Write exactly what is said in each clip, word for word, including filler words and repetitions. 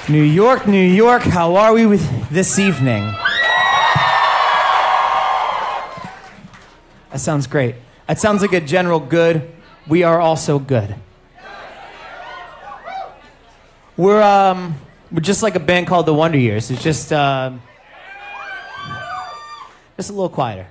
New York, New York, how are we with this evening? That sounds great. That sounds like a general good. We are also good. We're um, we're just like a band called The Wonder Years. It's just uh, just a little quieter.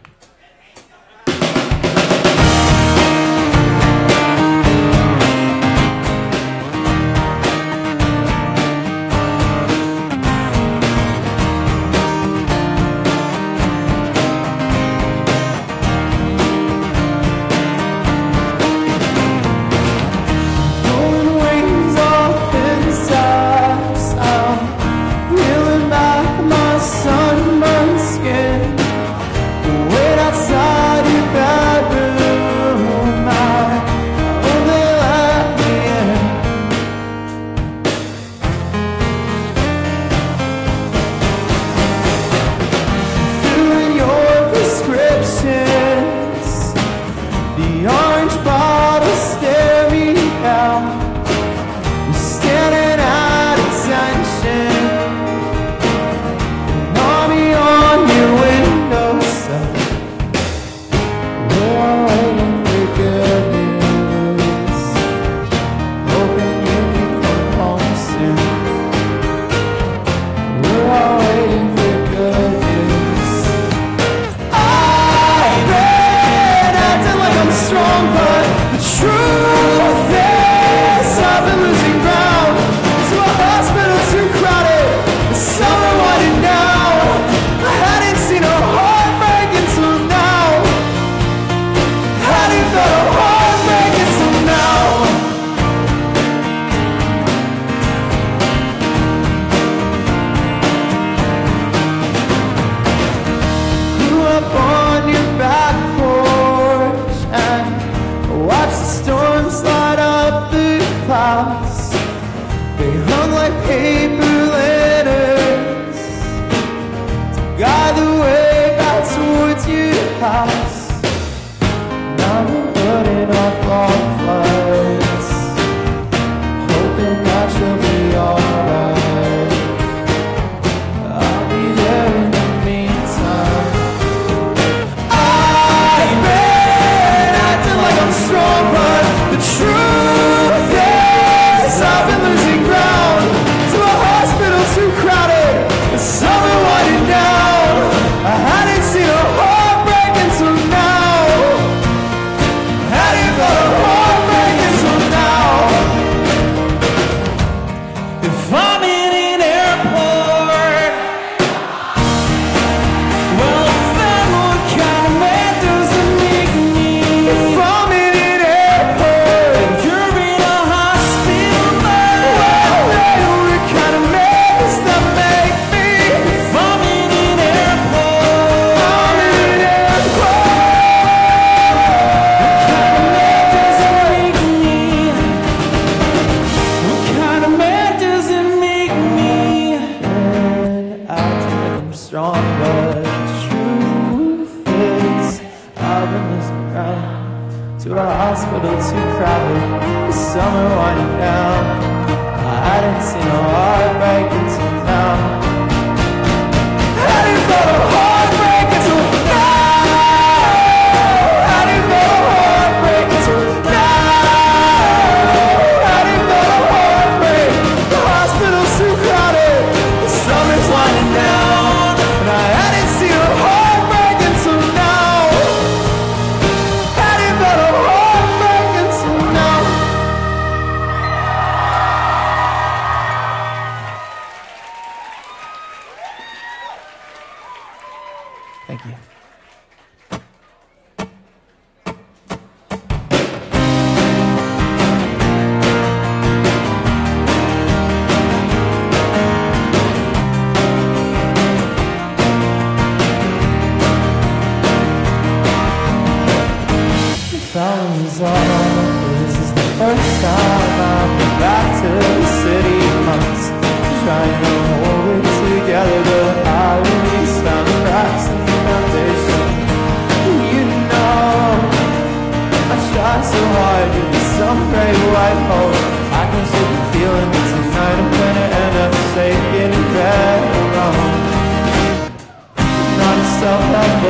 So hard, give me some gray white hole. I can see the feeling tonight. I'm gonna end up safe.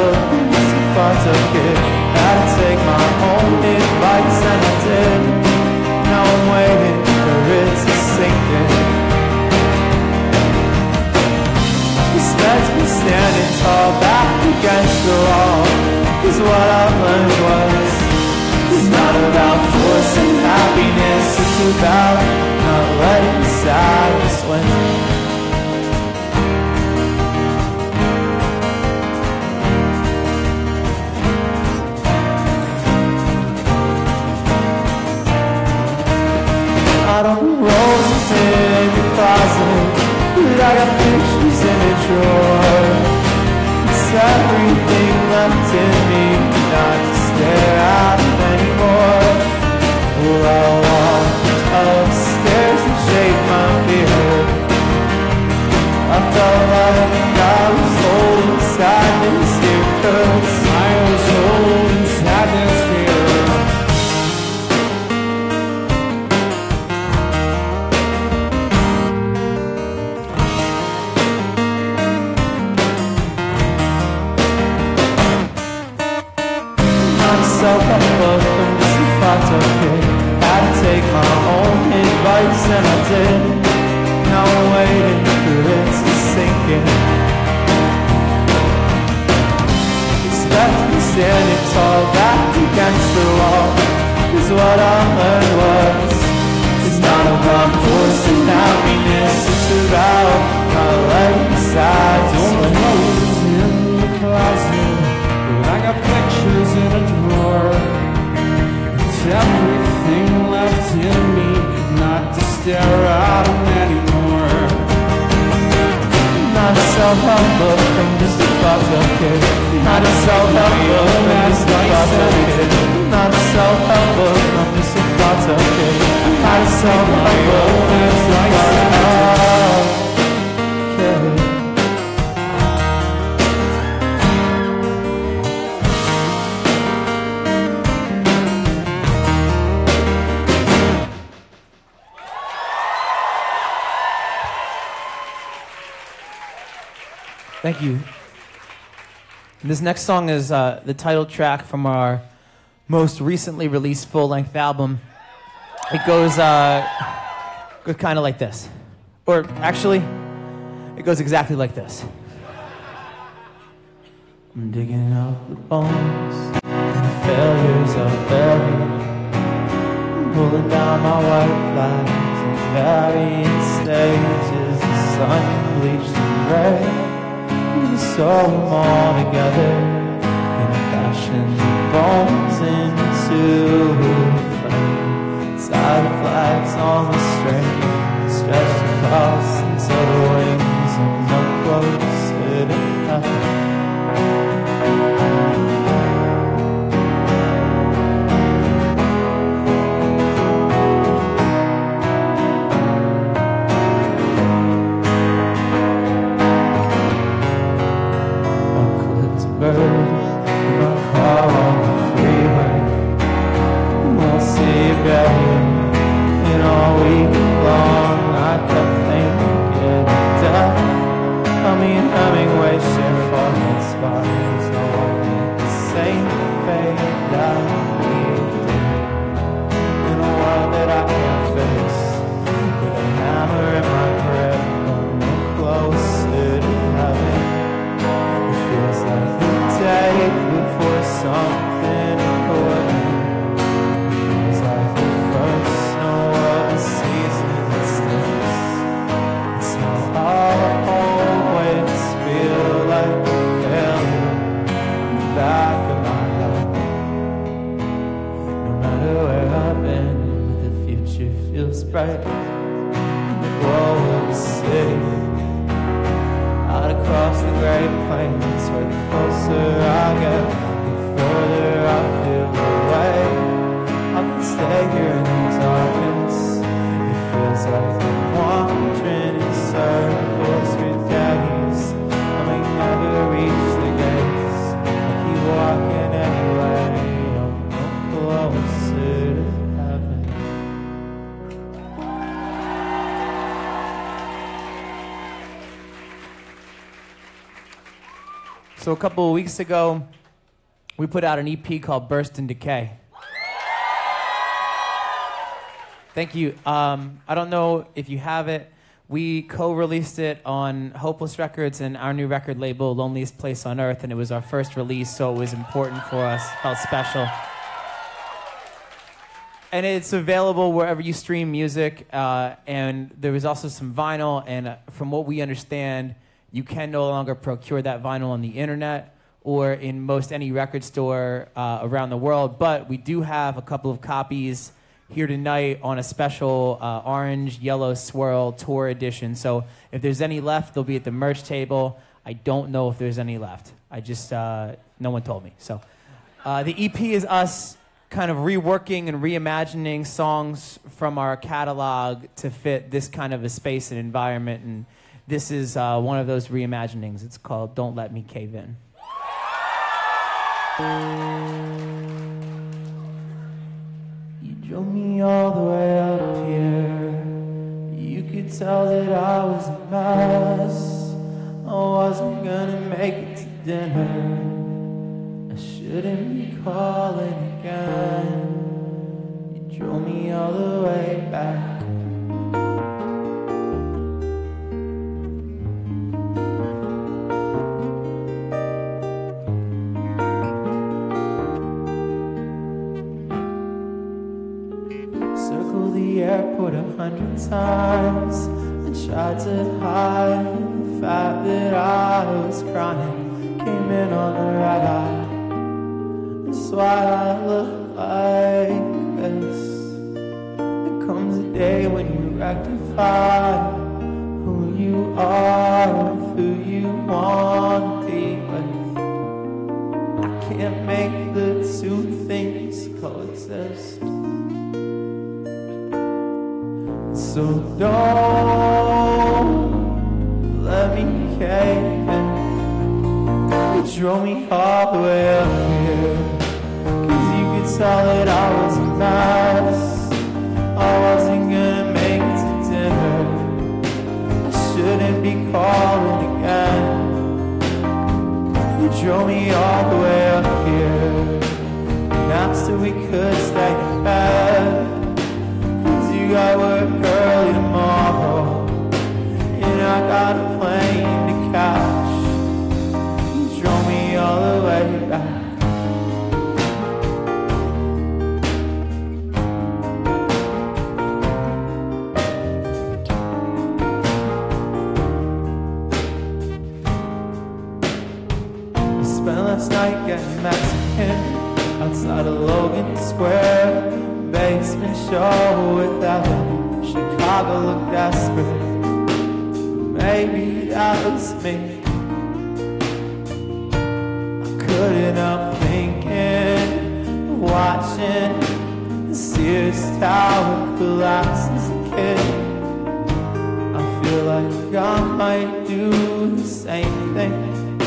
book, just a fucked up kid. Had to take my own advice and I did. Now I'm waiting for it to sink in. Expect me standing tall back against the wall, cause what I learned was it's not about forcing happiness, it's about not letting sadness win. I don't know roses in the closet, but I got pictures in a drawer. It's everything left in me, not to stare at it anymore. Well, I walked upstairs and shaved my beard. I felt like I was old in sadness here, cause I was old in sadness here. Self-help, I'm just a fucked up kid. Had to take my own advice and I did. Now I'm waiting for it to sink in. Expect me standing tall back against the wall, cause what I learned was it's not about forcing happiness, it's about not letting sadness win. In the closet, but I got pictures in a drawer. It's everything left in me, not to stare at them anymore. Not a self-help book, I'm just a fucked up kid. Not a self-help book, I'm just a fucked up kid. Not a self-help book, I'm just a fucked up kid. Not a self-help book, I'm just a fucked up kid. Thank you. And this next song is uh, the title track from our most recently released full-length album. It goes, uh, goes kind of like this. Or actually, it goes exactly like this. I'm digging up the bones and the failures are buried. I'm pulling down my white flags in varying stages. The sun bleached and gray. We sew them all together, gonna fashion bones into a frame. Side flags on the string, stretched across until the wings are no closer to heaven. Hemingway, share falling spires. No one need the same fade down each day. In a world that I can't face, with a hammer in my grip, I'm no closer to heaven. It feels like the day before something important. It feels like the first snow of the season that sticks. It's how I'll always feel like a failure in the back of my head. No matter where I've been, but the future feels bright in the glow of the city. Out across the great plains, where the closer I get, the further I feel away. I can stay here in the darkness. It feels like I'm wandering in circles for days. I may never reach the gates. I keep walking anyway. I'm no closer to heaven. So a couple of weeks ago, we put out an E P called Burst and Decay. Thank you. Um, I don't know if you have it. We co-released it on Hopeless Records and our new record label, Loneliest Place on Earth, and it was our first release, so it was important for us. It felt special. And it's available wherever you stream music, uh, and there was also some vinyl, and uh, from what we understand, you can no longer procure that vinyl on the internet or in most any record store uh, around the world, but we do have a couple of copies here tonight on a special uh, orange, yellow swirl tour edition. So if there's any left, they'll be at the merch table. I don't know if there's any left. I just, uh, no one told me. So uh, the E P is us kind of reworking and reimagining songs from our catalog to fit this kind of a space and environment, and this is uh, one of those reimaginings. It's called Don't Let Me Cave In. You drove me all the way up here. You could tell that I was a mess. I wasn't gonna make it to dinner. I shouldn't be calling again. You drove me all the way back. Circle the airport a hundred times. I tried to hide the fact that I was crying. Came in on the right eye. That's why I look like this. There comes a day when you rectify who you are with who you want to be with. I can't make the two things coexist. So don't let me cave in. You drove me all the way up here, cause you could tell that I was a mess. I wasn't gonna make it to dinner. I shouldn't be calling again. You drove me all the way up here and asked if we could stay in bed, cause you got work early tomorrow and I got a plane to catch. You drove me all the way back. Spent last night getting Mexican outside of Logan Square. Basement show without him. Chicago looked desperate. Maybe that was me. I couldn't help thinking of watching the Sears Tower collapse as a kid. I feel like I might do the same thing.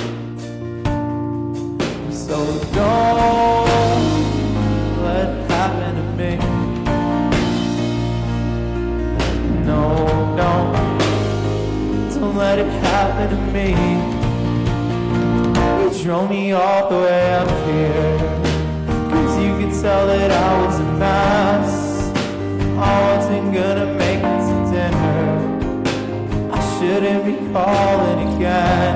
So don't let it happen to me. No, don't, don't let it happen to me. You drove me all the way up here, cause you could tell that I was a mess. I wasn't gonna make it to dinner. I shouldn't be calling again.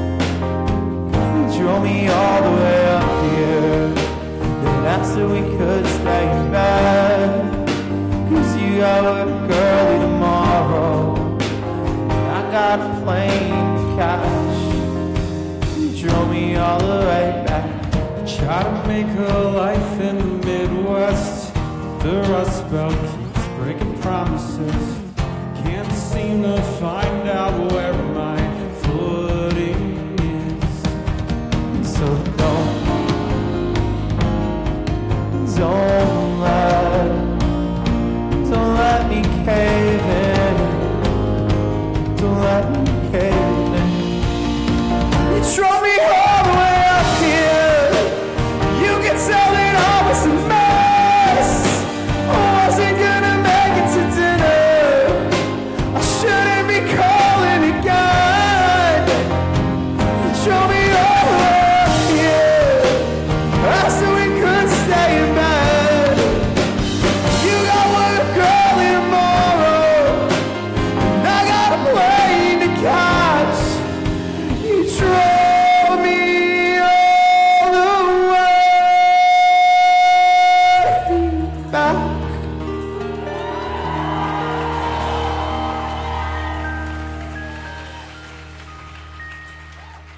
Drove me all the way up here, then asked if we could stay in bed, cause you got work early tomorrow and I got a plane to catch. You drove me all the way back. Try to make a life in the Midwest. The Rust Belt keeps breaking promises. Can't seem to find out where my footing. So don't, don't let, don't let me cave in. Don't let me cave in. You drove me all the way up here. You can tell that I was a mess. I wasn't gonna make it to dinner. I shouldn't be calling again.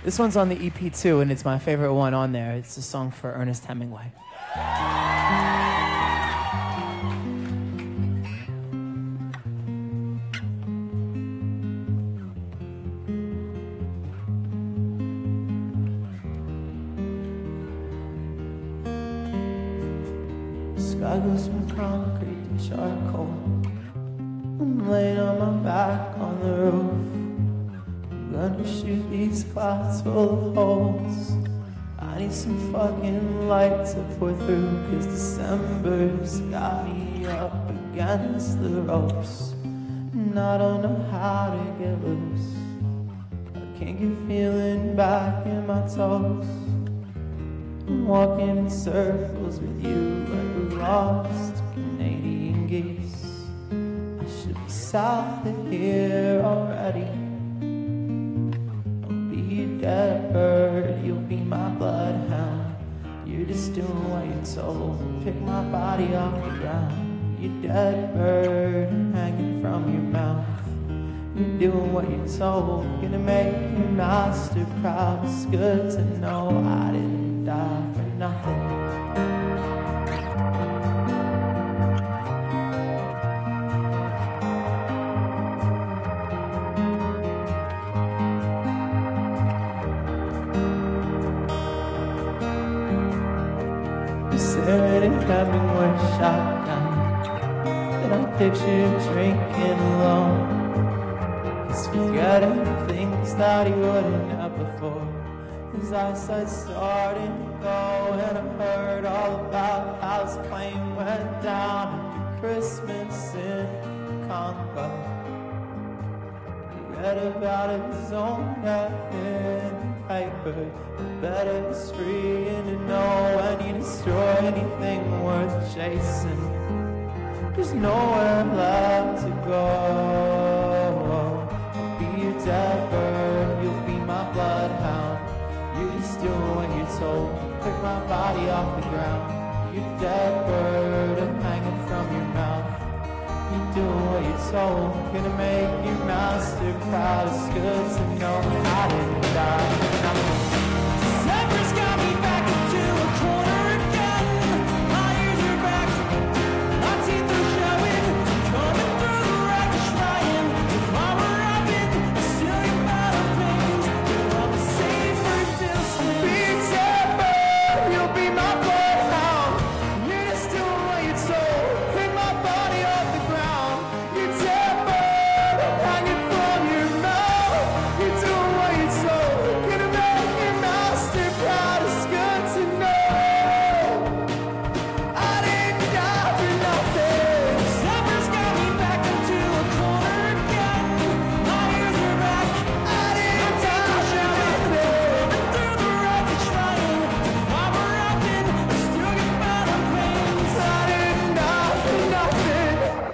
This one's on the E P too, and it's my favorite one on there. It's a song for Ernest Hemingway. Sky goes from concrete to charcoal. I'm laying on my back on the roof. I'm gonna shoot these clouds full of holes. I need some fucking light to pour through, cause December's got me up against the ropes, and I don't know how to get loose. I can't get feeling back in my toes. I'm walking in circles with you like we're lost Canadian geese. I should be south of here already. I'll be your dead bird, you'll be my bloodhound. You're just doing what you're told, pick my body off the ground. You dead bird, hanging from your mouth. You're doing what you're told, gonna make your master proud. It's good to know I didn't die for nothing. You're sitting in Hemingway shotgun, and I picture you drinking alone. He's forgetting things that he wouldn't have before. His eyesight's starting to go, and I heard all about how his plane went down after Christmas in Encore. He read about his own death in the paper. Bet it was freeing to know when you destroy anything worth chasing, there's nowhere left to go. I'll be your dead bird, you'll be my bloodhound. You're just doing what you're told, pick my body off the ground. You're dead bird, I'm hanging from your mouth. You're doing what you're told, gonna make your master proud. It's good to know I didn't die for nothing. December's got me back into a corner again. My ears are back, my teeth are showing. Coming through the wreck, trying to follow up in. Still you find the pains from a safer distance. Be December, you'll be my bloodhound. You're just doing what you're told, pick my body off the ground. You're dead bird, I'm hanging from your mouth. You're doing what you're told, gonna make your master proud. It's good to know I didn't die for nothing. December's got me back into a corner again. My ears are back, I didn't die for nothing. Through the wreckage trying to find where I've been, I still get mad on pains. I didn't die for nothing.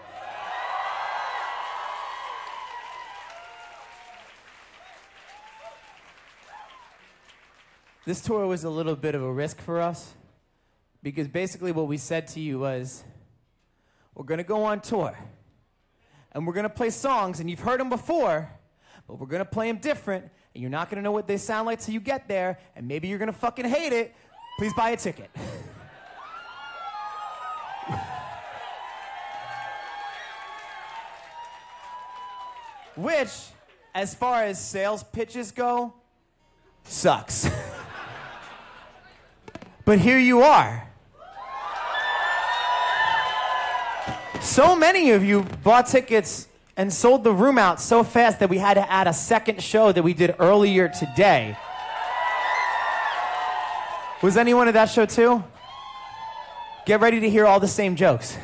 This tour was a little bit of a risk for us because basically what we said to you was, we're going to go on tour and we're going to play songs, and you've heard them before, but we're going to play them different, and you're not going to know what they sound like till you get there, and maybe you're going to fucking hate it. Please buy a ticket. Which, as far as sales pitches go, sucks. But here you are. So many of you bought tickets and sold the room out so fast that we had to add a second show that we did earlier today. Was anyone at that show too? Get ready to hear all the same jokes.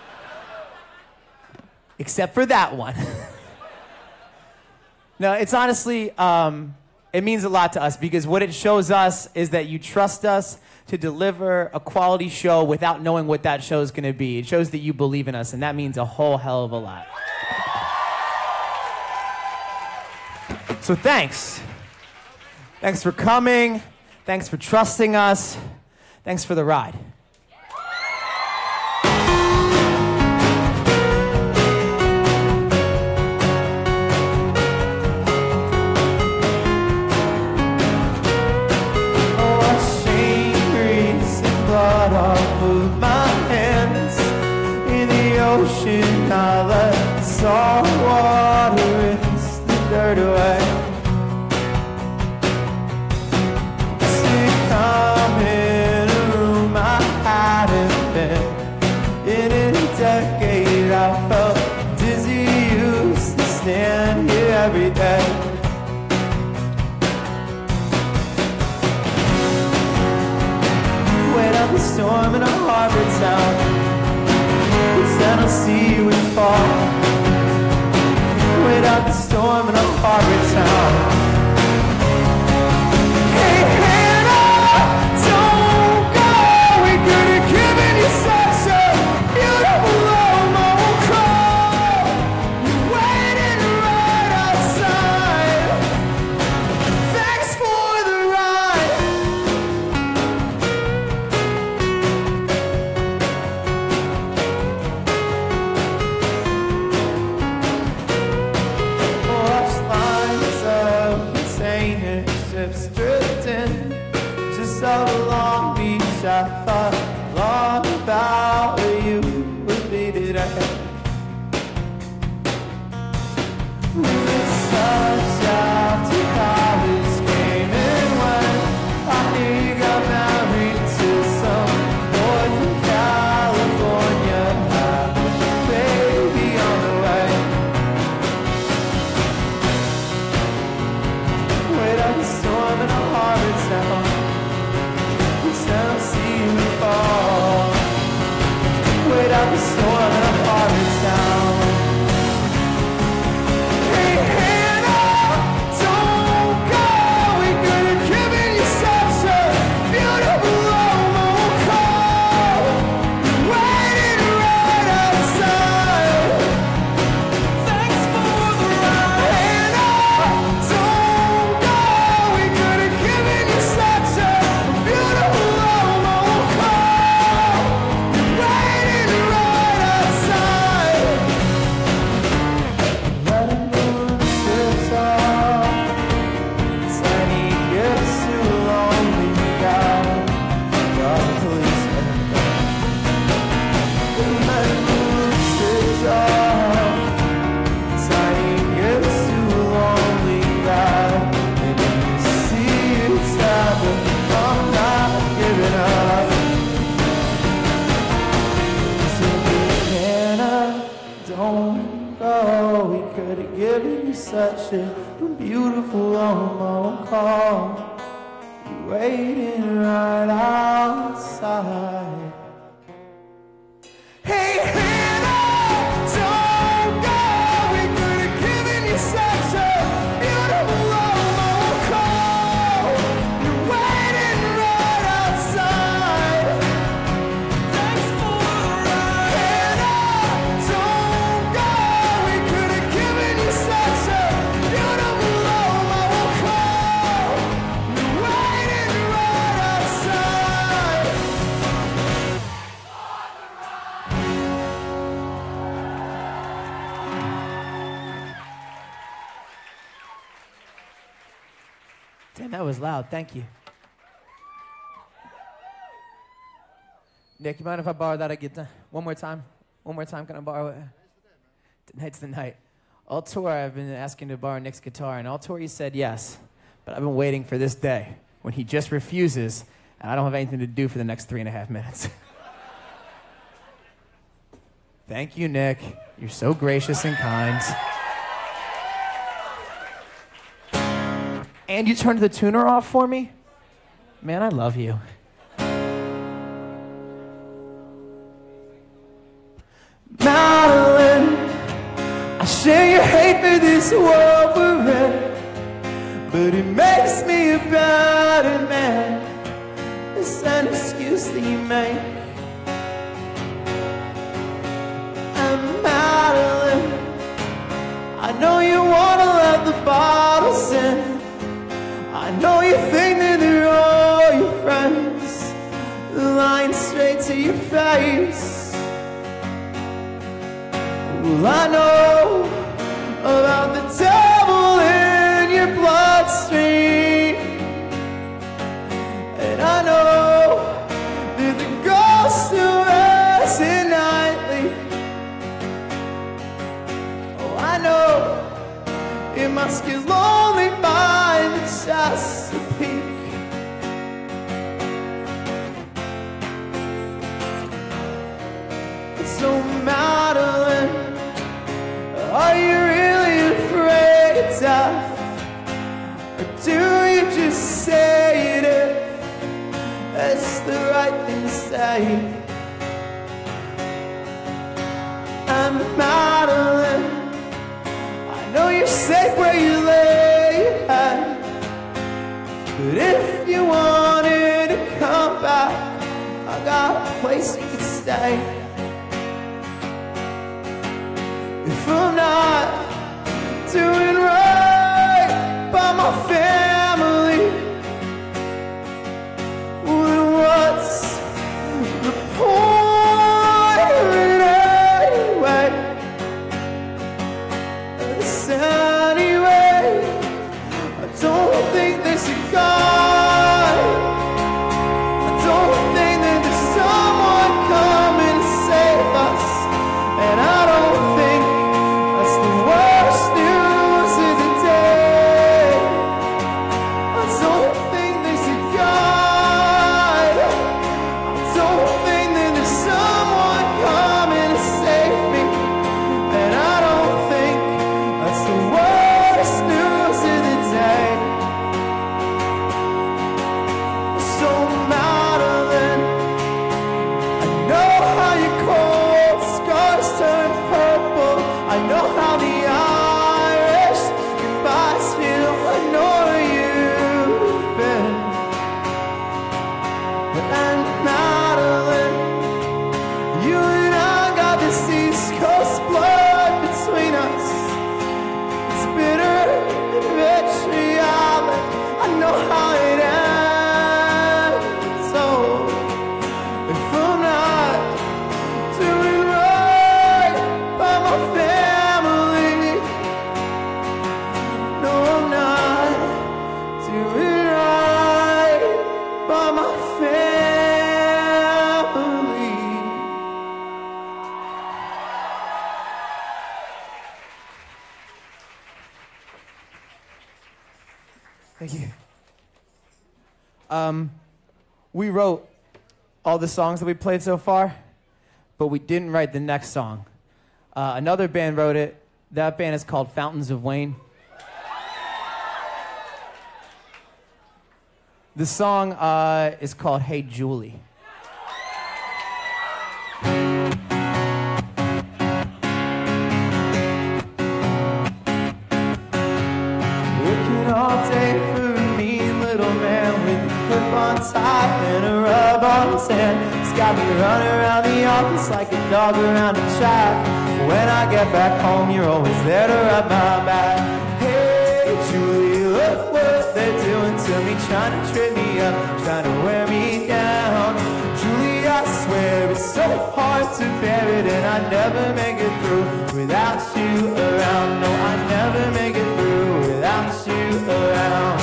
Except for that one. No, it's honestly, um, it means a lot to us because what it shows us is that you trust us to deliver a quality show without knowing what that show is going to be. It shows that you believe in us, and that means a whole hell of a lot. So thanks. Thanks for coming. Thanks for trusting us. Thanks for the ride. ocean, I let salt water rinse the dirt away. Sick, I'm in a room I hadn't been in a decade. I felt dizzy, used to stand here every day. Wait out the storm in a harbor town, 'cause then I'll see you and fall. Wait out the storm in a harbor town. Hey Hannah, don't go. We could have given you such a beautiful long call. You're waiting right outside. Thanks for the ride. Watch lines of container ships drifting just out along beach. I thought long about where you would be today. It's such after college came and went. I knew you got married to some boy from California. Had a baby on the way. Wait out the storm in a harbor town, 'cause then I'll see you fall. Wait out the storm in a harbor town. Hey Hannah, don't go. We could have given you such a beautiful long call. You're waiting right outside. Thanks for the ride. Hannah, don't go. We could have given you such a beautiful long call. You're waiting right outside. Let it move the strips off. Tiny gifts to a lonely guy. Got a policeman. Let it move the strips off. Tiny gifts to a lonely guy. And if you see it's happening, I'm not giving up. So Hannah, don't go. We could have given you such a beautiful long call. You're waiting right outside. Hey Hannah, don't go. We could have given you such a beautiful long call. You're waiting right outside. Thanks for the ride. Hannah, don't go. We could have given you such a beautiful long call. You're waiting right outside. Damn, that was loud. Thank you. Nick, you mind if I borrow that again? One more time? One more time, can I borrow it? Tonight's the night. All tour, I've been asking to borrow Nick's guitar, and all tour he said yes. But I've been waiting for this day when he just refuses, and I don't have anything to do for the next three and a half minutes. Thank you, Nick. You're so gracious and kind. And you turned the tuner off for me? Man, I love you. Madelyn, I share your hate for this world we're in, but it makes me a better man. It's an excuse that you make. And Madelyn, I know you wanna let the bottles in. I know you think that they're all your friends, lying straight to your face. Well, I know about the devil in your bloodstream, and I know that the ghost of us nightly. So Madelyn, are you really afraid of death? Or do you just say it if it's the right thing to say? And Madelyn, I know you're safe where you lay your head, but if you wanted to come back, I got a place you can stay. If I'm not doing right by my family, well, what's the point anyway? This anyway, I don't think there's a God. I don't think that there's someone coming to save us, and I don't think that's the worst news of the day. I don't think there's a God. I don't think that there's someone coming to save me, and I don't think that's the worst news of the day. So Madelyn, I know how your cold scars turn purple. I know how the Irish goodbyes feel. I know where you've been. And Madelyn, you and I got this East Coast blood between us. It's bitter and vitriolic. I know how it ends. So if I'm not doing right by my family, no, I'm not doing right by my family. Thank you. Um, we wrote all the songs that we played so far, but we didn't write the next song. Uh, another band wrote it. That band is called Fountains of Wayne. The song uh, is called Hey Julie. Working all day for a mean little man with a clip-on tie and a rub-on tan. He's got me running around the office like a dog around a track. When I get back home, you're always there to rub my back. Hey Julie, look what they're doing to me, trying to trip me up, trying to wear me down. Julie, I swear it's so hard to bear it, and I never make it through without you around. No, I never make it through without you around.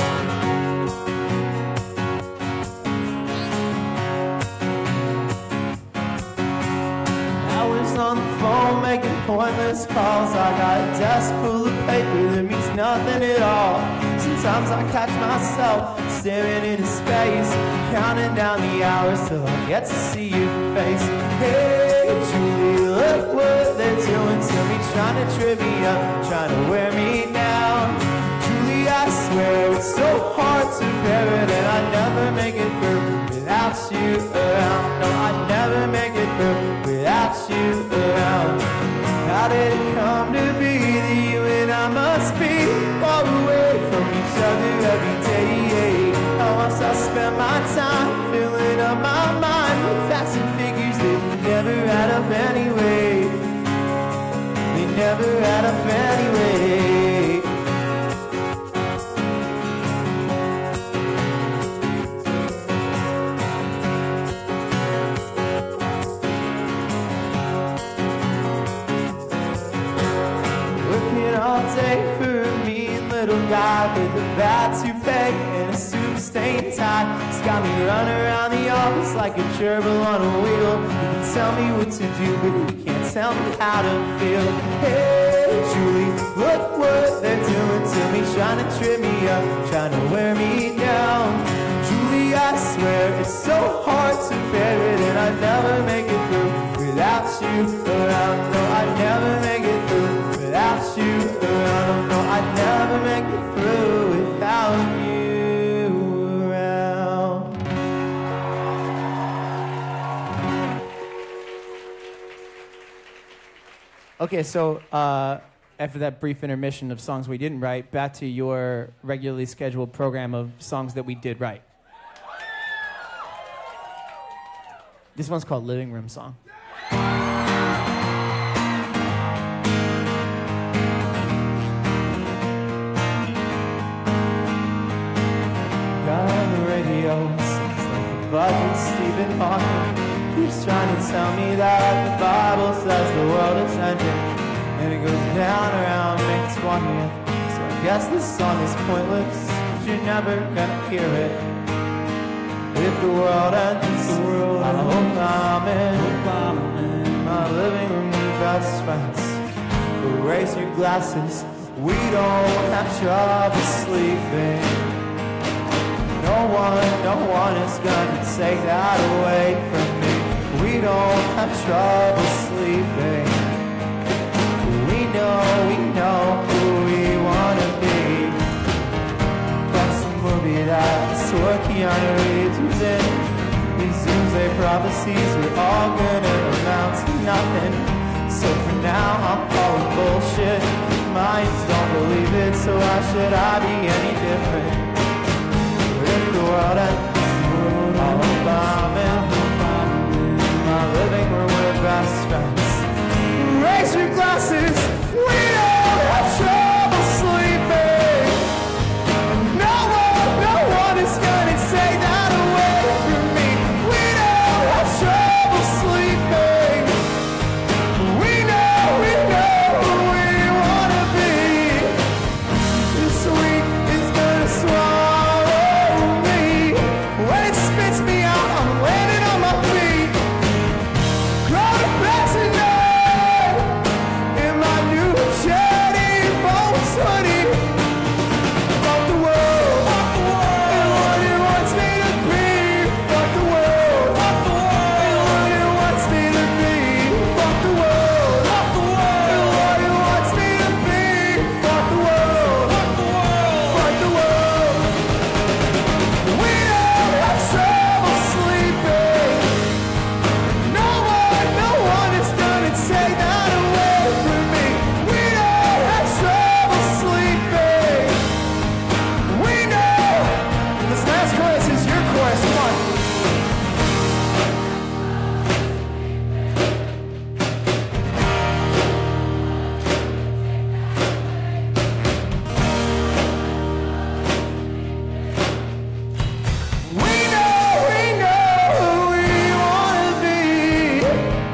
I was on the phone making pointless calls. I got a desk full of paper that means nothing at all. Sometimes I catch myself staring into space, counting down the hours till I get to see your face. Hey Julie, look what they're doing to me, trying to trip me up, trying to wear me down. Julie, I swear it's so hard to bear it, and I never make it through without you around. No, I never make it through without you around. How did it come to be that you and I must be far away from each other every day? How must I spend my time filling up my mind with facts and figures that never add up anyway? They never add up anyway. All day for a mean little guy with a bad toupee and a suit-stained tie. He's got me running around the office like a gerbil on a wheel. You can tell me what to do, but you can't tell me how to feel. Hey Julie, look what they're doing to me, trying to trip me up, trying to wear me down. Julie, I swear it's so hard to bear it, and I never make it through without you Okay, so uh, after that brief intermission of songs we didn't write, back to your regularly scheduled program of songs that we did write. This one's called Living Room Song. Got the radio, sounds like a budget Stephen Hawking keeps trying to tell me that the Bible says the world is ending, and it goes down around May twentieth. So I guess this song is pointless, but you're never gonna hear it. If the world ends, the world I hope I'm in, hope I'm in my living room with best friends. Erase your glasses, we don't have trouble sleeping. No one, no one is gonna take that away from me. We don't have trouble sleeping. We know, we know who we wanna be. That's the movie that where Keanu Reeves was in. These doomsday prophecies are all gonna amount to nothing. So for now I'm calling bullshit. Minds don't believe it, so why should I be any different? If the world ends, I hope I'm in my living room with best friends. Raise your glasses, we don't have trouble sleeping. No one, no one is gonna take that away from me. We don't have trouble sleeping. We know, we know who we wanna be. This week is gonna swallow me. When it spits me out, I'm landing on my feet. Grow to bed tonight in my new Jetty Bones hoodie. Fuck the world, fuck the world, and what it wants me to be. Fuck the world, fuck the world, and what it wants me to be. Fuck the world, fuck the world, and what it wants me to be. Fuck the world, fuck the world, fuck the world. We don't have trouble sleeping. No one, no one is gonna take that away from me. We don't have trouble sleeping. We know. This last chorus is your chorus. Come on. We know, we know who we wanna be.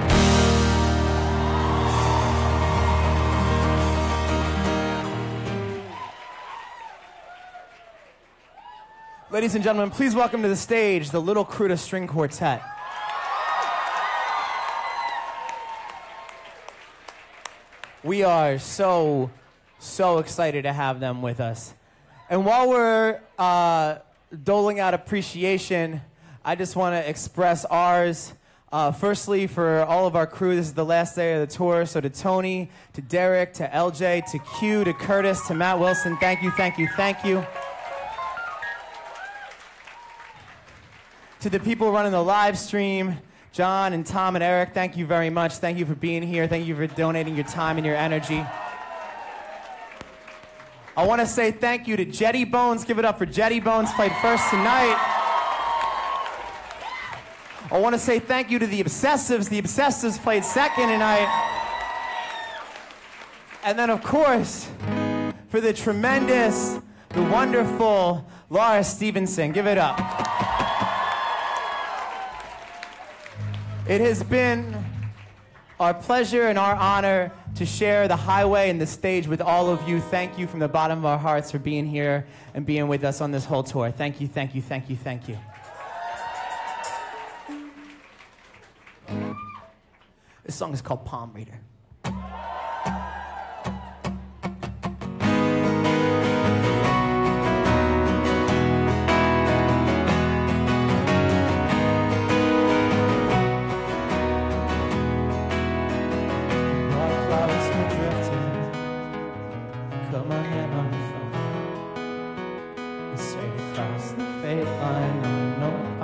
Ladies and gentlemen, please welcome to the stage the Little Cruda String Quartet. We are so, so excited to have them with us. And while we're uh, doling out appreciation, I just want to express ours. Uh, firstly, for all of our crew, this is the last day of the tour. So to Tony, to Derek, to L J, to Q, to Curtis, to Matt Wilson, thank you, thank you, thank you. To the people running the live stream, John and Tom and Eric, thank you very much. Thank you for being here. Thank you for donating your time and your energy. I want to say thank you to Jetty Bones. Give it up for Jetty Bones, played first tonight. I want to say thank you to the Obsessives. The Obsessives played second tonight. And then, of course, for the tremendous, the wonderful Laura Stevenson. Give it up. It has been our pleasure and our honor to share the highway and the stage with all of you. Thank you from the bottom of our hearts for being here and being with us on this whole tour. Thank you, thank you, thank you, thank you. This song is called Palm Reader.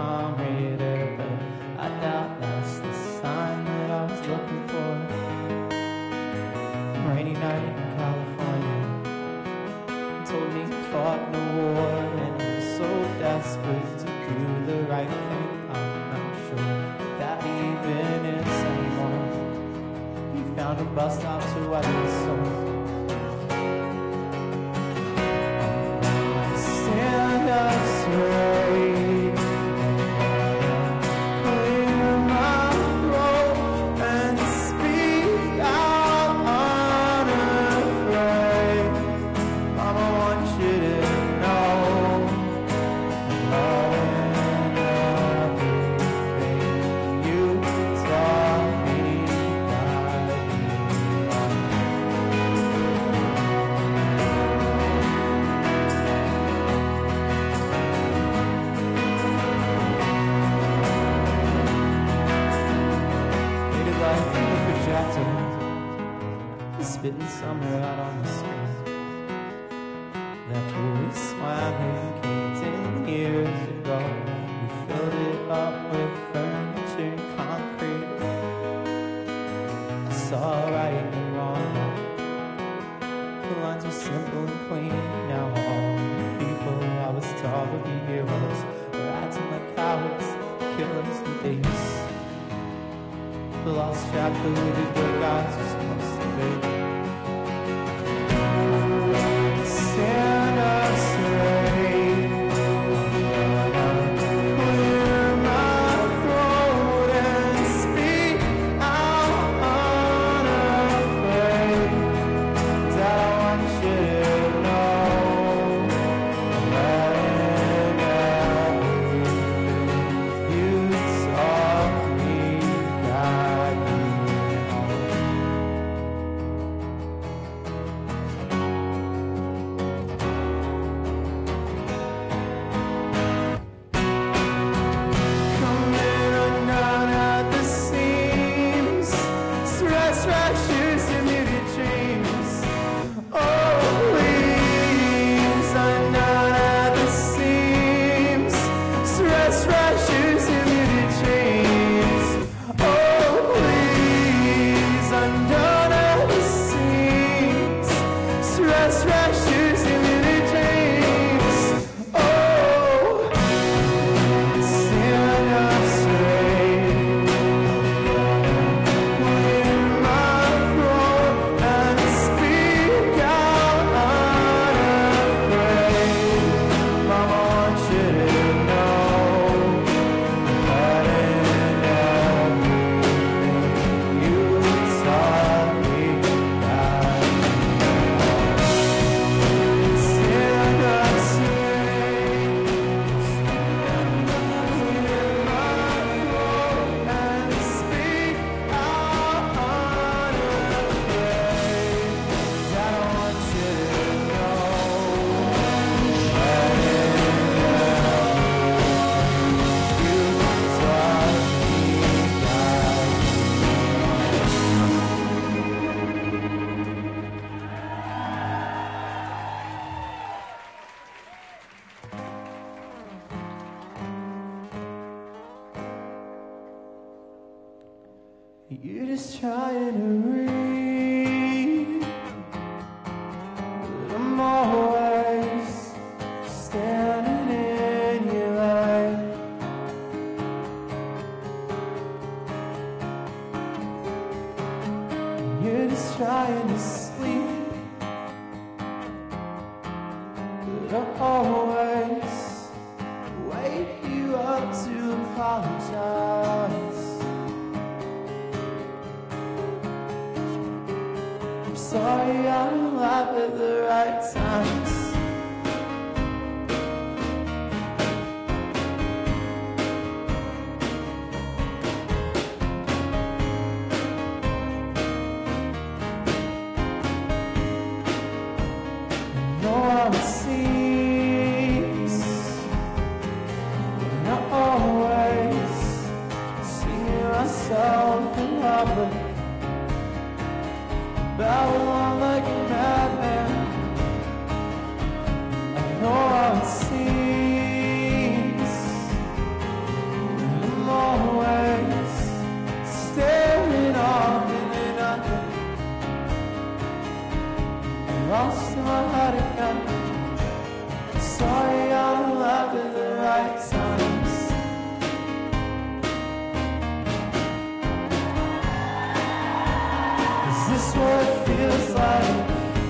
Looking for from bus stop to wedding store. Stand up straight, clear my throat and speak out unafraid. Mama wants you to know I'm loving everything you taught me, guide me on. Hated life from the projector, spitting summer out on the screen. That pool we swam in Canton years ago. We filled it up with furniture and concrete. I saw right and wrong. The lines were simple and clean. Now all the people I was taught would be heroes were acting like cowards, killers and thieves. We lost track of who the good guys were supposed to be. Stand up straight, clear my throat and speak out unafraid. Dad, I want you to know I'm letting everything you taught me guide me home. Coming undone at the seams, stress fractures and muted dreams. Oh, please, undone at the seams, stress fractures and muted dreams. Oh, please, undone at the seams, stress fractures and muted dreams. Oh, stand up straight, clear my throat and speak out unafraid. Mama wants you to know I'm letting everything you taught me guide me home. Stand up straight, clear my throat and speak out unafraid. Dad, I want you to know I'm letting everything you taught me guide me home. You're just trying to read, but I'm always standing in your light. You're just trying to sleep, but I always wake you up to apologize. I'm sorry I don't laugh at the right times. I know how it seems when I always see myself in public. Babylon like a madman. I know how it seems. I'm always staring off into nothing. I lost my head again. Sorry I don't laugh at the right times. Is this this what it feels like?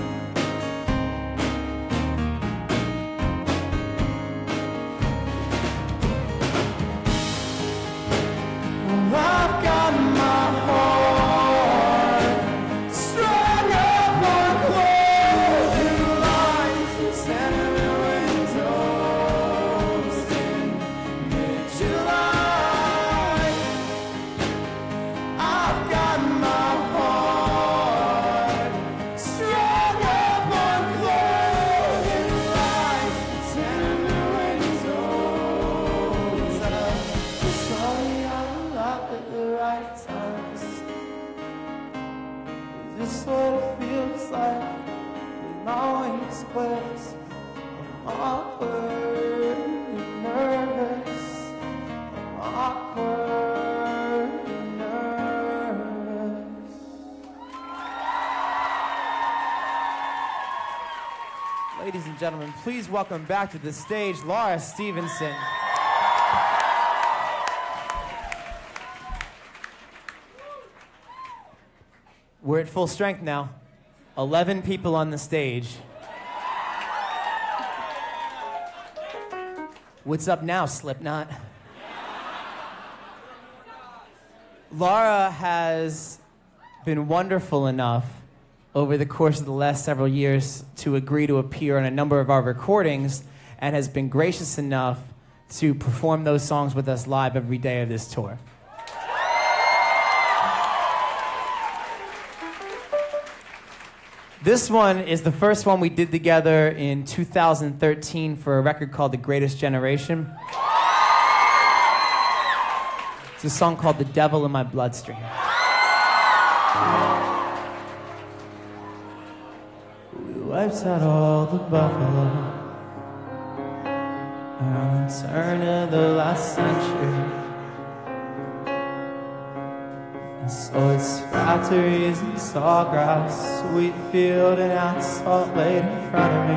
Well, I've got my heart strung up on clothing lines and tenement windows in mid-July. I've got my heart strung up on clothing lines and tenement windows. I saw you out a lot at the right times. Is this what it feels like with my wings split? I'm awkward and nervous. I'm awkward and nervous. Ladies and gentlemen, please welcome back to the stage Laura Stevenson. We're at full strength now. eleven people on the stage. What's up now, Slipknot? Laura has been wonderful enough over the course of the last several years to agree to appear on a number of our recordings and has been gracious enough to perform those songs with us live every day of this tour. This one is the first one we did together in two thousand thirteen for a record called The Greatest Generation. It's a song called The Devil in My Bloodstream. We wiped out all the buffalo around the turn of the last century. And so it's factories and sawgrass, wheat field and asphalt laid in front of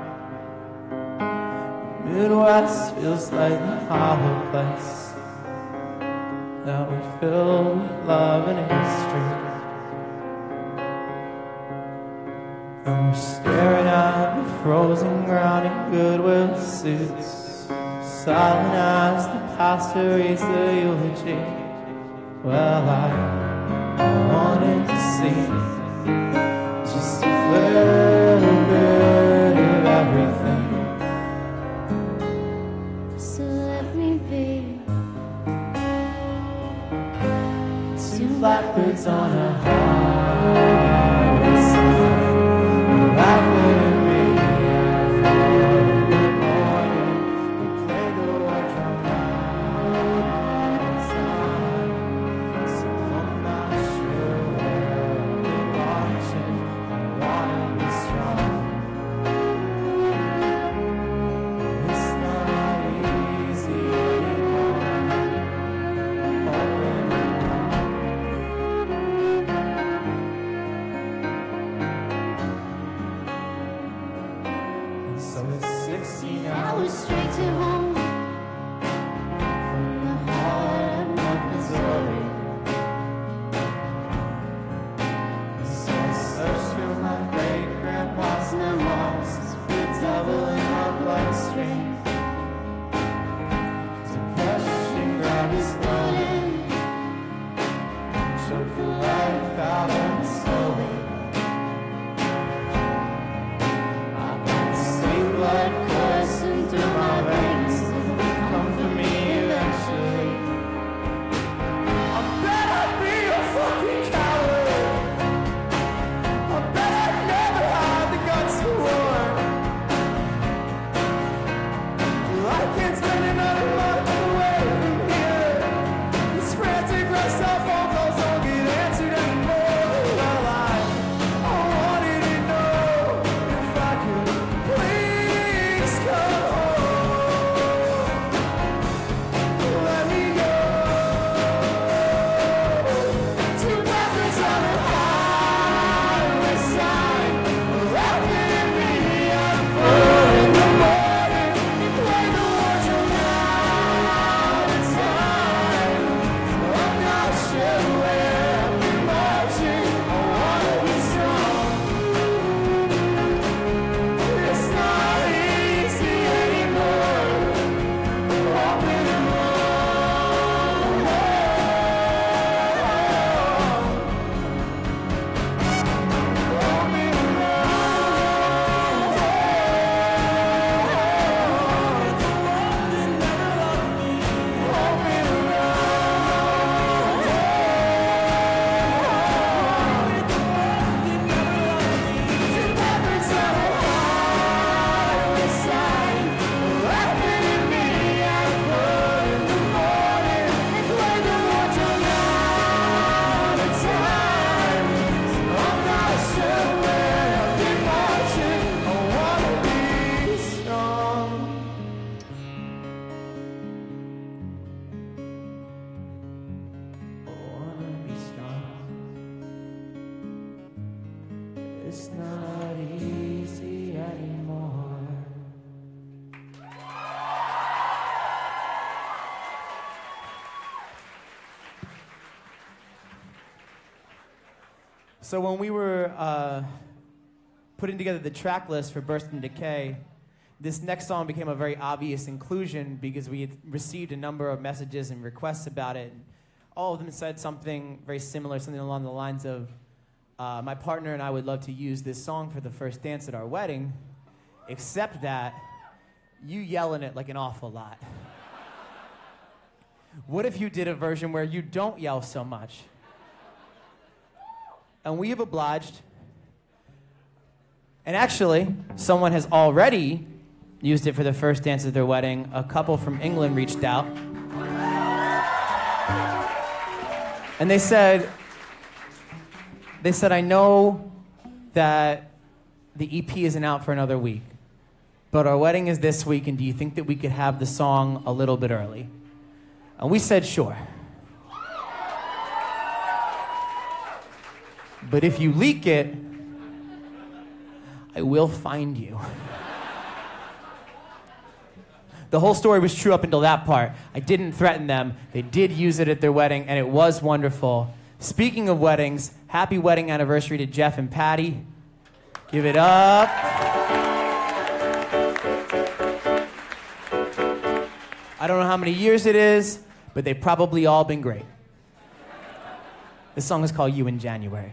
me. The Midwest feels like a hollow place that we fill with love and history. And we're staring at the frozen ground in Goodwill suits, silent as the pastor reads the eulogy. Well, I wanted to see just a little bit of everything. So let me be Two blackbirds on a highway song, laughing at me for the morning. We played the war drum outside. So I'm not sure where I'll be marching. I wanna be strong. It's not easy anymore. I'm hoping I'm wrong. it's not easy anymore. So when we were uh, putting together the track list for Burst and Decay, this next song became a very obvious inclusion because we had received a number of messages and requests about it. All of them said something very similar, something along the lines of, uh, my partner and I would love to use this song for the first dance at our wedding, except that you yell in it like an awful lot. What if you did a version where you don't yell so much? And we have obliged. And actually, someone has already used it for the first dance at their wedding. A couple from England reached out. And they said, they said, I know that the E P isn't out for another week, but our wedding is this week, and do you think that we could have the song a little bit early? And we said, sure. But if you leak it, I will find you. The whole story was true up until that part. I didn't threaten them. They did use it at their wedding, and it was wonderful. Speaking of weddings, happy wedding anniversary to Jeff and Patty. Give it up. I don't know how many years it is, but they've probably all been great. This song is called You in January.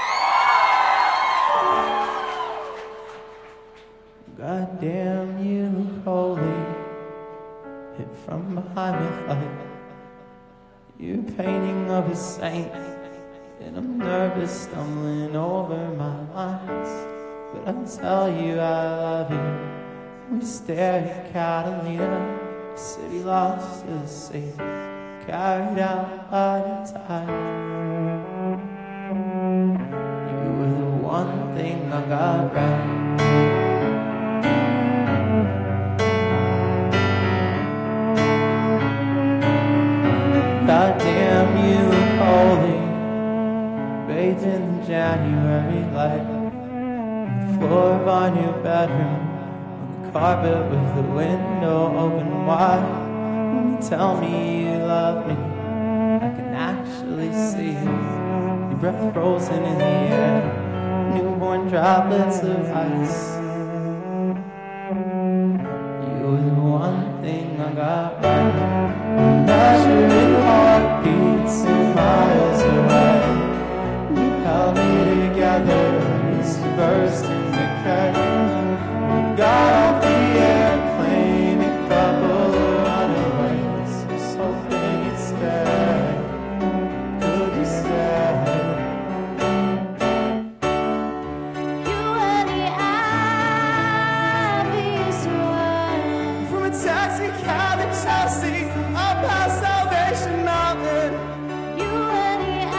God damn, you look holy. Hit from behind with light. You painting of a saint, and I'm nervous, stumbling over my lines. But I'll tell you I love you. We stare at Catalina, city lost to the sea, carried out by the tide. You were the one thing I got right. God damn, you look holy, bathed in the January light, on the floor of our new bedroom, on the carpet with the window open wide. When you tell me you love me, I can actually see it. Your breath frozen in the air, newborn droplets of ice. You were the one thing I got right. Measuring heartbeats and miles away, you held me together, dispersed in decay. We got off the airplane, a couple of runaways, just hoping you'd stay. Could you stay? You were the happiest one. From a taxi cab in Chelsea, past Salvation Mountain. You were the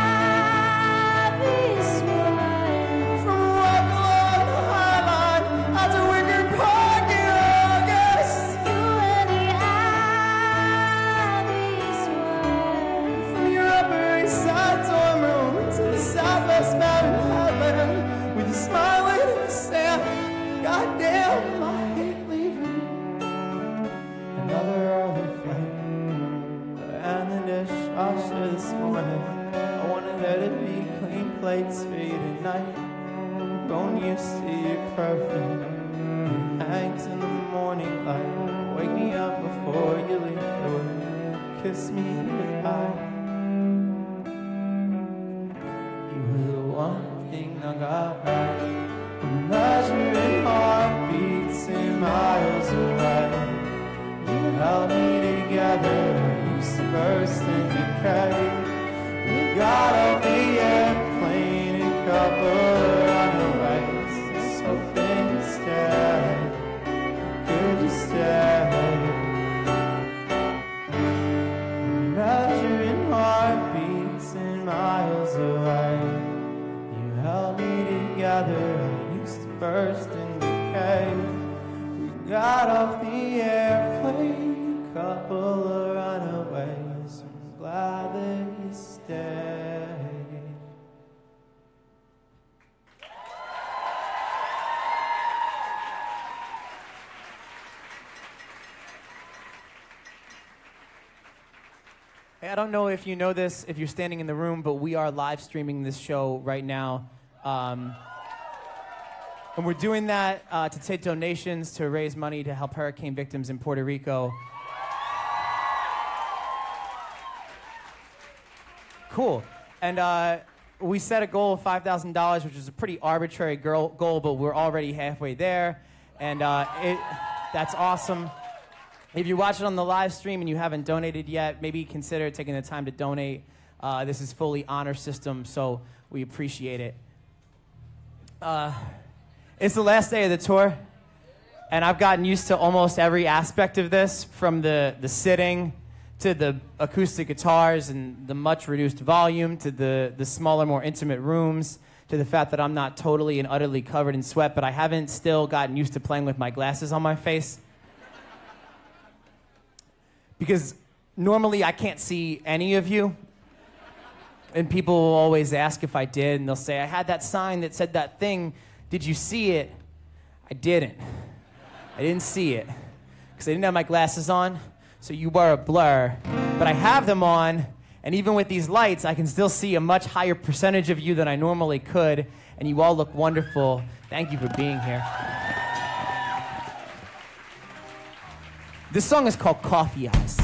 happiest one. From a walk along the High Line out to Wicker Park in August. You were the happiest one. From your Upper East Side dorm room to the Southwest Mountain Highland, with you smiling in the sand. Goddamn, I hate leaving. Another early flight. And the dishwasher this morning, I wanted there to be clean plates for you tonight. I'm grown used to your perfume. It hangs in the morning light. Wake me up before you leave for work. Kiss me goodbye. You were the one thing I got right. I'm measuring heartbeats in miles away. You held me together, dispersed in decay. We got off the airplane, a couple of runaways, just hoping you'd stay. Could you stay? Measuring heartbeats in miles away. You held me together, dispersed in decay. We got off the airplane, a couple of runaways. I'm glad that you stayed. I don't know if you know this, if you're standing in the room, but we are live streaming this show right now. Um, and we're doing that uh, to take donations to raise money to help hurricane victims in Puerto Rico. Cool. And uh, we set a goal of five thousand dollars, which is a pretty arbitrary goal, goal, but we're already halfway there. And uh, it, that's awesome. If you're watching on the live stream and you haven't donated yet, maybe consider taking the time to donate. Uh, this is fully honor system, so we appreciate it. Uh, it's the last day of the tour, and I've gotten used to almost every aspect of this, from the, the sitting to the acoustic guitars and the much reduced volume, to the, the smaller, more intimate rooms, to the fact that I'm not totally and utterly covered in sweat, but I haven't still gotten used to playing with my glasses on my face. Because normally I can't see any of you, and people will always ask if I did, and they'll say, I had that sign that said that thing, did you see it? I didn't. I didn't see it, because I didn't have my glasses on. So you were a blur, but I have them on, and even with these lights, I can still see a much higher percentage of you than I normally could, and you all look wonderful. Thank you for being here. This song is called Coffee Eyes.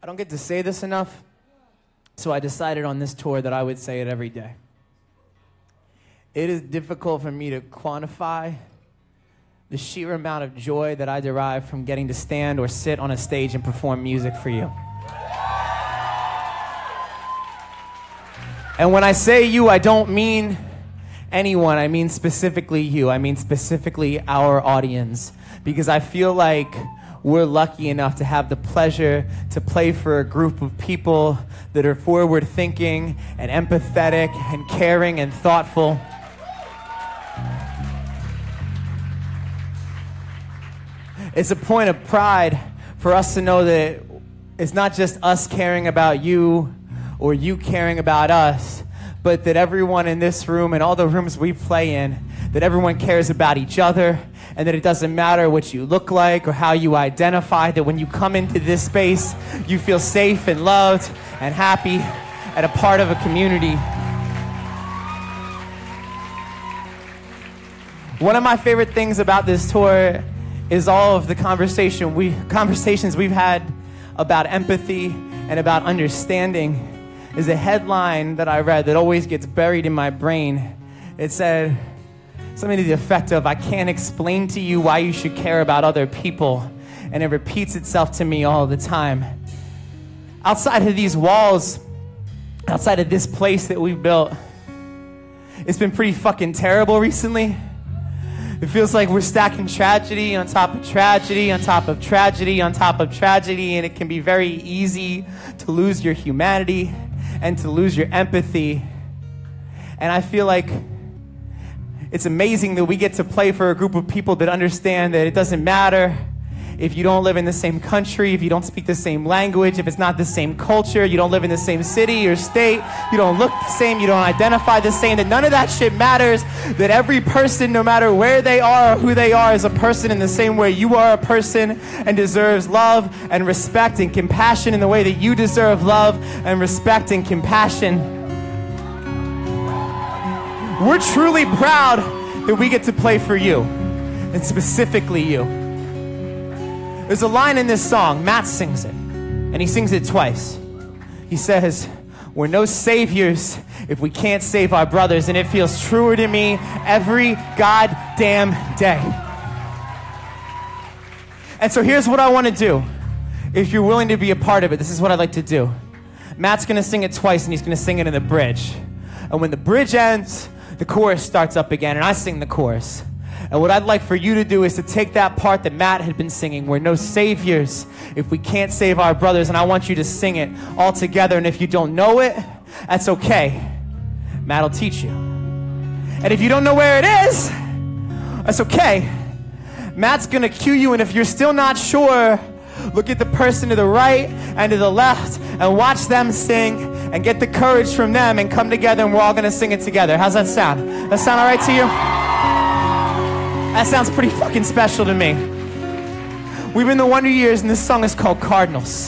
I don't get to say this enough, so I decided on this tour that I would say it every day. It is difficult for me to quantify the sheer amount of joy that I derive from getting to stand or sit on a stage and perform music for you. And when I say you, I don't mean anyone. I mean specifically you. I mean specifically our audience. Because I feel like we're lucky enough to have the pleasure to play for a group of people that are forward-thinking and empathetic and caring and thoughtful. It's a point of pride for us to know that it's not just us caring about you or you caring about us, but that everyone in this room and all the rooms we play in, that everyone cares about each other, and that it doesn't matter what you look like or how you identify, that when you come into this space, you feel safe and loved and happy and a part of a community. One of my favorite things about this tour is all of the conversation we, conversations we've had about empathy and about understanding. Is a headline that I read that always gets buried in my brain. It said something to the effect of, I can't explain to you why you should care about other people. And it repeats itself to me all the time. Outside of these walls, outside of this place that we've built, it's been pretty fucking terrible recently. It feels like we're stacking tragedy on top of tragedy on top of tragedy on top of tragedy, and it can be very easy to lose your humanity and to lose your empathy. And I feel like it's amazing that we get to play for a group of people that understand that it doesn't matter if you don't live in the same country, if you don't speak the same language, if it's not the same culture, you don't live in the same city or state, you don't look the same, you don't identify the same, that none of that shit matters, that every person, no matter where they are or who they are, is a person in the same way you are a person and deserves love and respect and compassion in the way that you deserve love and respect and compassion. We're truly proud that we get to play for you, and specifically you. There's a line in this song, Matt sings it, and he sings it twice. He says, we're no saviors if we can't save our brothers, and it feels truer to me every goddamn day. And so here's what I want to do. If you're willing to be a part of it, this is what I'd like to do. Matt's going to sing it twice, and he's going to sing it in the bridge. And when the bridge ends, the chorus starts up again, and I sing the chorus. And what I'd like for you to do is to take that part that Matt had been singing, we're no saviors if we can't save our brothers, and I want you to sing it all together. And if you don't know it, that's okay. Matt will teach you. And if you don't know where it is, that's okay. Matt's gonna cue you, and if you're still not sure, look at the person to the right and to the left and watch them sing and get the courage from them and come together, and we're all gonna sing it together. How's that sound? That sound all right to you? That sounds pretty fucking special to me. We've been the Wonder Years, and this song is called Cardinals.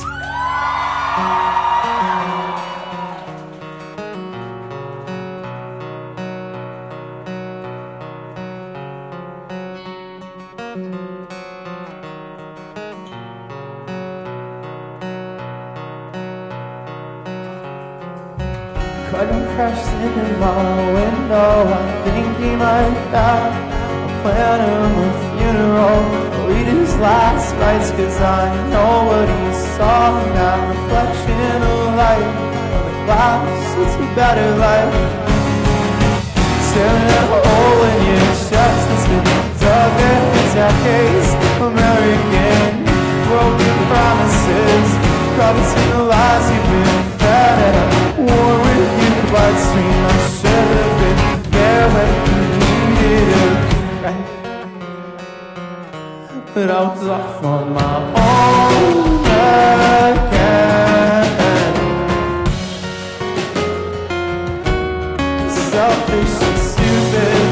Cardinal crashed into my window. I think he might die. Plan him a funeral, read his last rites, cause I know what he saw in that reflection of light on the glass. It's a better life. Staring at a hole in your chest that's been dug in decades. American broken promises, probably seen the lies you've been fed at a war with you. Bloodstream, I should have been there when you needed it. But I was off on my own again. Selfish and stupid.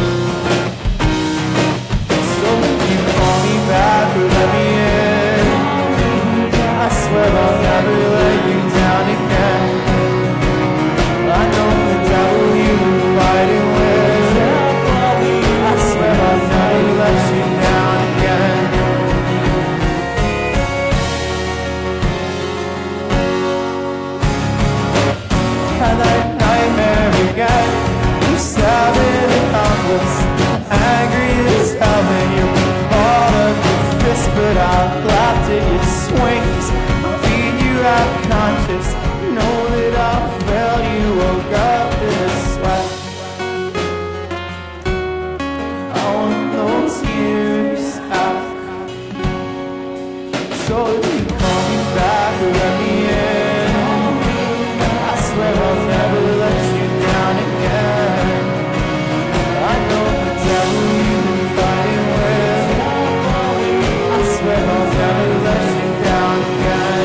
So if you call me back or let me in, I swear I'll never let you down again. I know the devil you were fighting with. I swear I'll never let you down again. wings. I'll leave you out conscious. Know that I felt you woke up this sweat. I want those years out. So if you call me back or let me in, I swear I'll never let you down again. I know the devil you've been fighting with. I swear I'll never let you down again.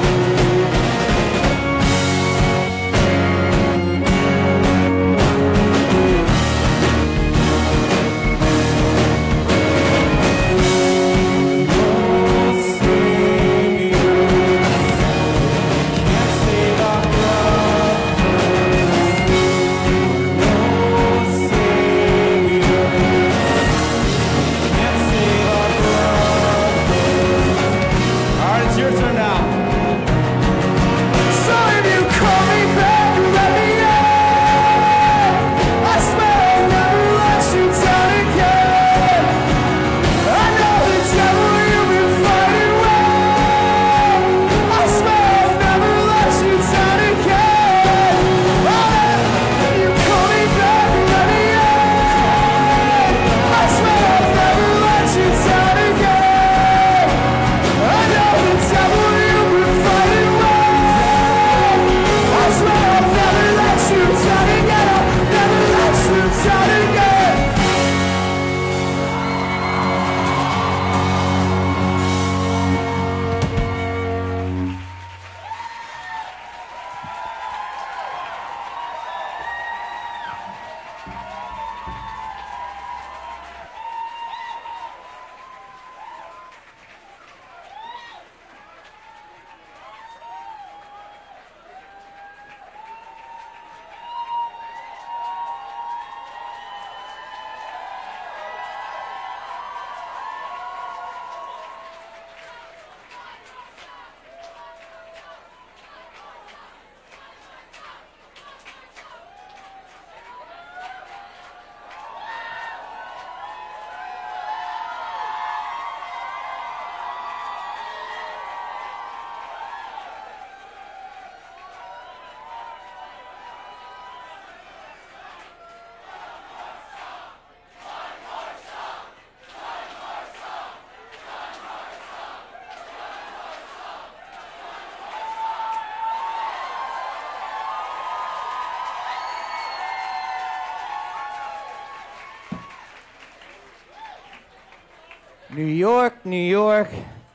New York, New York.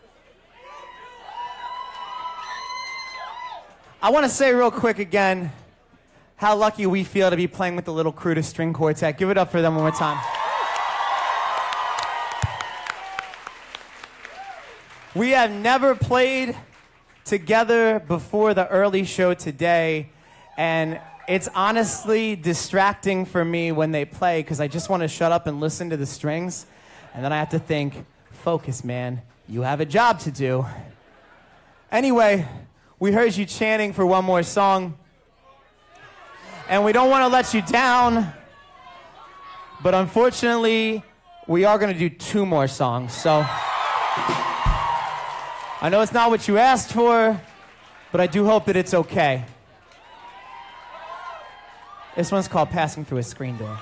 I want to say real quick again how lucky we feel to be playing with the Little Cruda String Quartet. Give it up for them one more time. We have never played together before the early show today, and it's honestly distracting for me when they play because I just want to shut up and listen to the strings. And then I have to think, focus, man. You have a job to do. Anyway, we heard you chanting for one more song. And we don't want to let you down. But unfortunately, we are going to do two more songs. So I know it's not what you asked for, but I do hope that it's okay. This one's called Passing Through a Screen Door.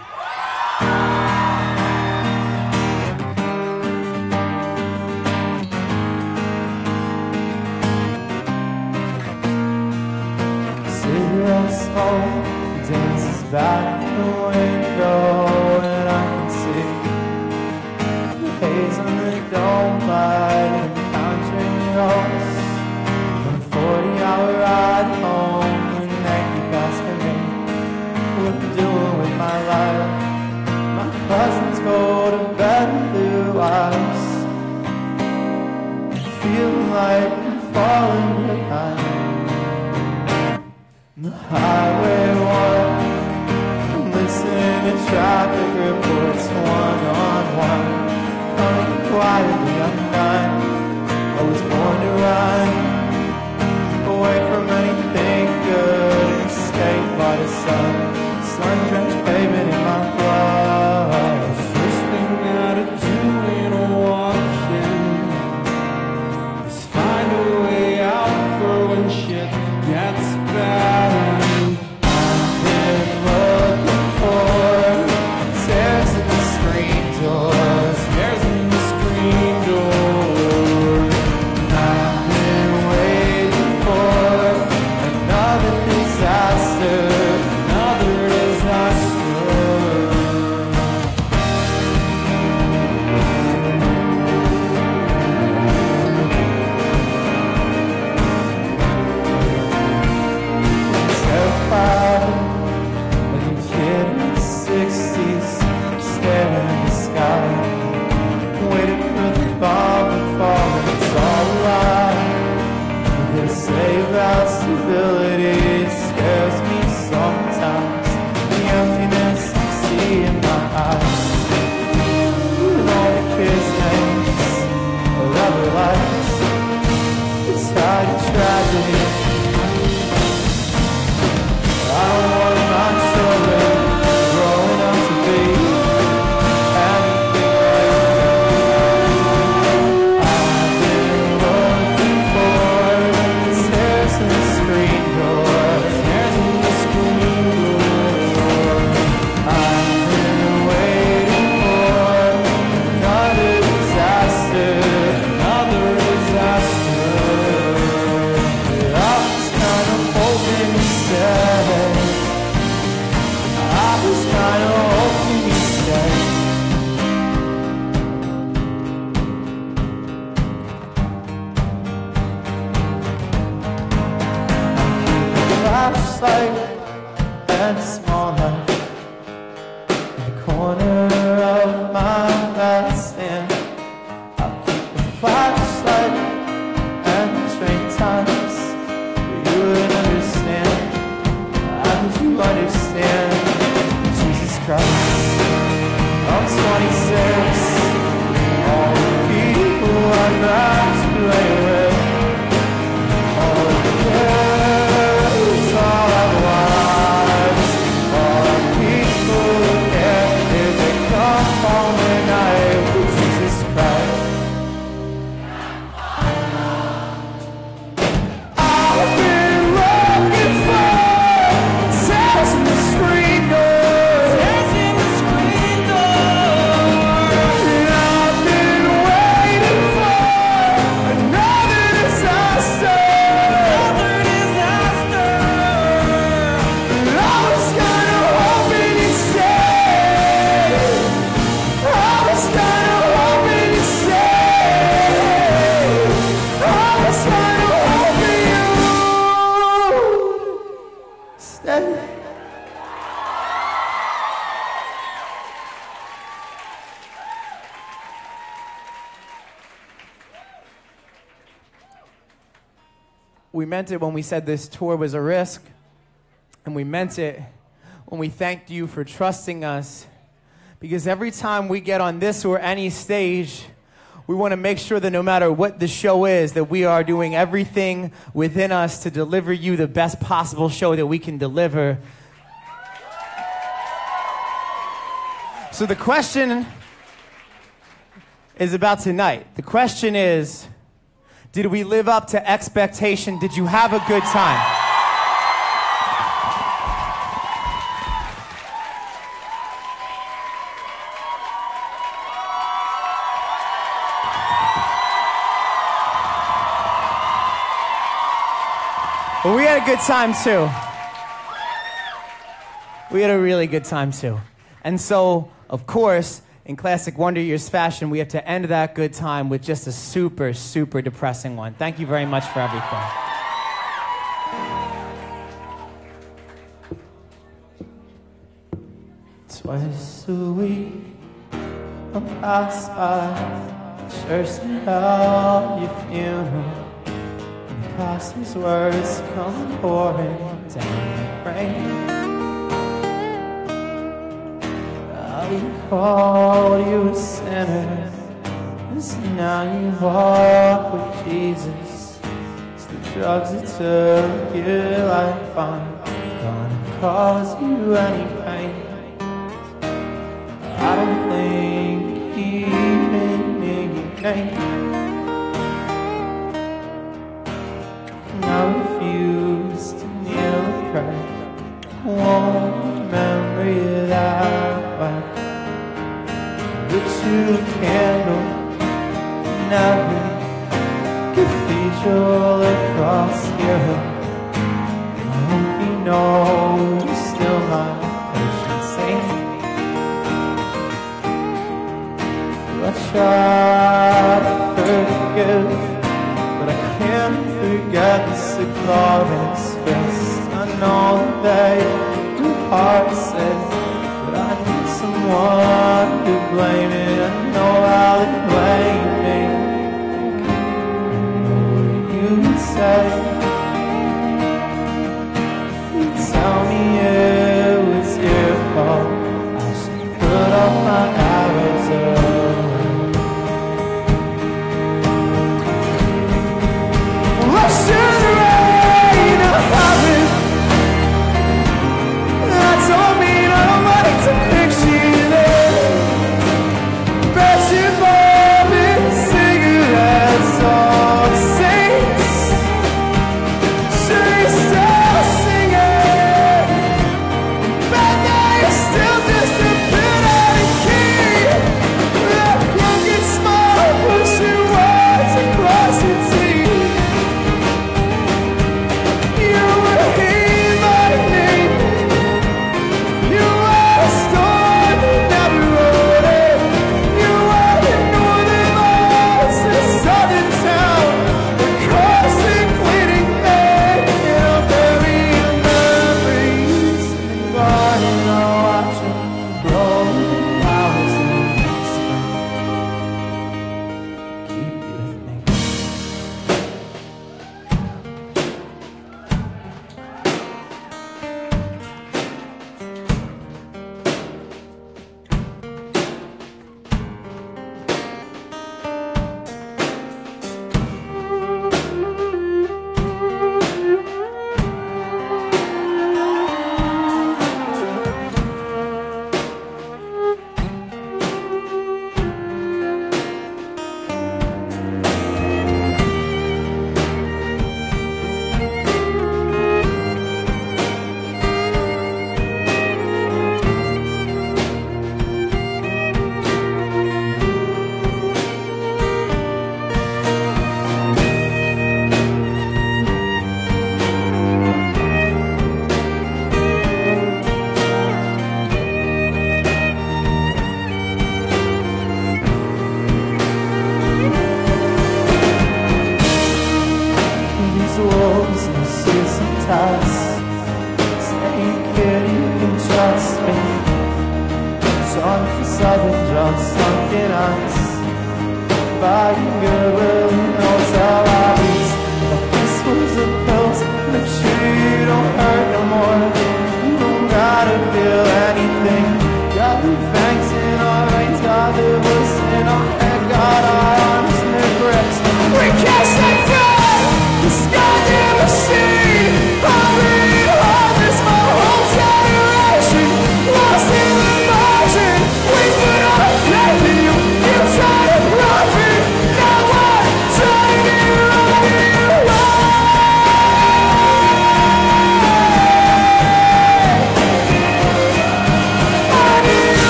Smoke dances back in the window, and I can see the haze on the dome light and conjuring ghosts. On a forty-hour ride home, and they keep asking me what I'm doing with my life. My cousins go to bed with blue eyes, feeling like I'm falling behind. The highway one, I'm listening to traffic reports one on one, coming quietly undone. I was born to run away from anything good, escaped by the sun, sun-drenched pavement in my blood. First thing I gotta do when I'm walking is find a flashlight and a small knife in the corner of my last stand. I'll keep the flashlight and the train times, but you would understand. How would you understand? Jesus Christ, I'm twenty-six. All the people I'm not to play with, all the cares, all I want, all the people who care if they come home tonight with Jesus Christ. I've been looking for tears in the screen door, tears in the screen door. I've been waiting for another disaster, another disaster. I was kind of hoping you'd stay. I was kind of hoping you'd stay. I was kind of hoping you'd stay. We meant it when we said this tour was a risk, and we meant it when we thanked you for trusting us, because every time we get on this or any stage, we want to make sure that no matter what the show is, that we are doing everything within us to deliver you the best possible show that we can deliver. So the question is about tonight. The question is, did we live up to expectation? Did you have a good time? Well, we had a good time too. We had a really good time too. And so, of course, in classic Wonder Years fashion, we have to end that good time with just a super, super depressing one. Thank you very much for everything. Twice a week, I pass by church and held your funeral. And the pastor's words come pouring down the rain. He called you a sinner, and so now you walk with Jesus. It's the drugs that took your life aren't gonna cause you any pain. I don't think he even knew your name. And I refuse to kneel and pray. I won't remember you that way. Lit you a candle in every cathedral across Europe. I hope you know you're still my patient saint. I try to forgive, but I can't forget the cigar in his fist. I know that your heart says that I need someone to blame it. I know how to blame me. I know what you would say. You tell me it was your fault. I should put all my arrows away. Should rain or heaven, that don't mean I don't like to picture you there. Bet you love it, cigarettes, all saints. Sure you're still singing. roses, here's some ties. Say, kid, you can trust me. Song for southern draws, sunken eyes. Buying goodwill